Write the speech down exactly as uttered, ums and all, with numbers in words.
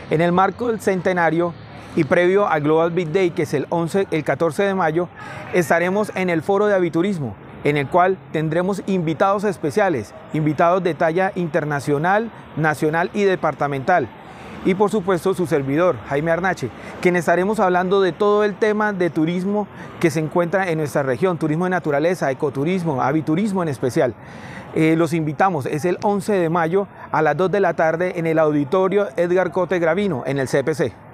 En el marco del centenario y previo al Global Big Day, que es el, once, el catorce de mayo, estaremos en el Foro de Aviturismo, en el cual tendremos invitados especiales, invitados de talla internacional, nacional y departamental. Y por supuesto su servidor, Jaime Arnache, quien estaremos hablando de todo el tema de turismo que se encuentra en nuestra región, turismo de naturaleza, ecoturismo, aviturismo en especial. Eh, los invitamos, es el once de mayo a las dos de la tarde en el Auditorio Edgar Cote Gravino, en el C P C.